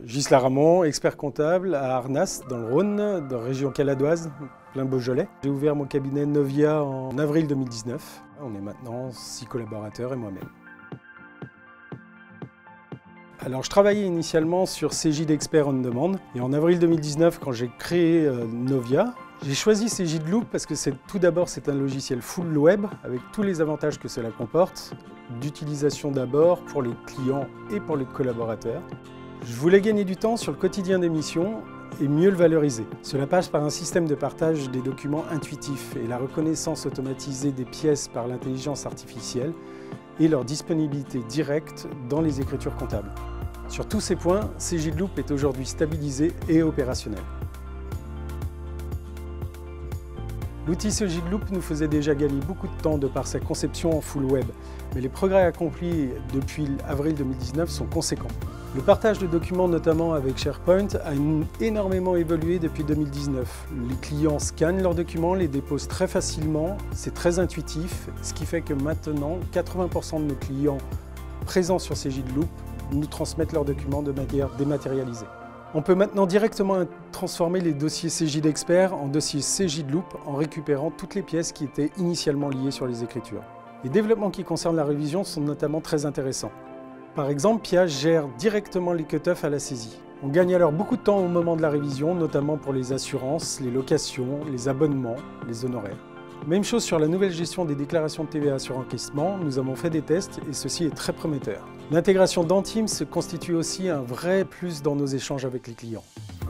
Gisela Ramon, expert comptable à Arnas, dans le Rhône, dans la région caladoise, plein Beaujolais. J'ai ouvert mon cabinet Novia en avril 2019. On est maintenant 6 collaborateurs et moi-même. Alors je travaillais initialement sur Cegid Expert on Demand et en avril 2019 quand j'ai créé Novia, j'ai choisi Cegid Loop parce que tout d'abord c'est un logiciel full web avec tous les avantages que cela comporte, d'utilisation d'abord pour les clients et pour les collaborateurs. Je voulais gagner du temps sur le quotidien des missions et mieux le valoriser. Cela passe par un système de partage des documents intuitif et la reconnaissance automatisée des pièces par l'intelligence artificielle et leur disponibilité directe dans les écritures comptables. Sur tous ces points, Cegid Loop est aujourd'hui stabilisé et opérationnel. L'outil Cegid Loop nous faisait déjà gagner beaucoup de temps de par sa conception en full web, mais les progrès accomplis depuis avril 2019 sont conséquents. Le partage de documents, notamment avec SharePoint, a énormément évolué depuis 2019. Les clients scannent leurs documents, les déposent très facilement, c'est très intuitif, ce qui fait que maintenant, 80% de nos clients présents sur Cegid Loop nous transmettent leurs documents de manière dématérialisée. On peut maintenant directement transformer les dossiers Cegid Expert en dossiers Cegid Loop en récupérant toutes les pièces qui étaient initialement liées sur les écritures. Les développements qui concernent la révision sont notamment très intéressants. Par exemple, Pia gère directement les cut-offs à la saisie. On gagne alors beaucoup de temps au moment de la révision, notamment pour les assurances, les locations, les abonnements, les honoraires. Même chose sur la nouvelle gestion des déclarations de TVA sur encaissement, nous avons fait des tests et ceci est très prometteur. L'intégration d'Anteams constitue aussi un vrai plus dans nos échanges avec les clients.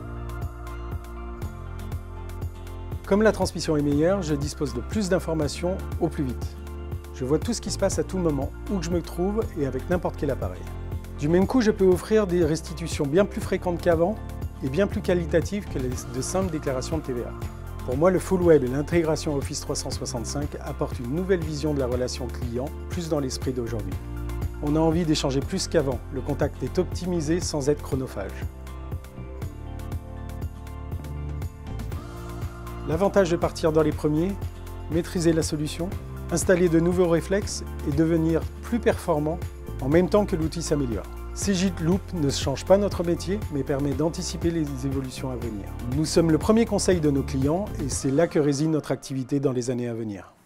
Comme la transmission est meilleure, je dispose de plus d'informations au plus vite. Je vois tout ce qui se passe à tout moment, où que je me trouve et avec n'importe quel appareil. Du même coup, je peux offrir des restitutions bien plus fréquentes qu'avant et bien plus qualitatives que de simples déclarations de TVA. Pour moi, le full web et l'intégration Office 365 apportent une nouvelle vision de la relation client, plus dans l'esprit d'aujourd'hui. On a envie d'échanger plus qu'avant, le contact est optimisé sans être chronophage. L'avantage de partir dans les premiers, maîtriser la solution, installer de nouveaux réflexes et devenir plus performant en même temps que l'outil s'améliore. Cegid Loop ne change pas notre métier, mais permet d'anticiper les évolutions à venir. Nous sommes le premier conseil de nos clients et c'est là que réside notre activité dans les années à venir.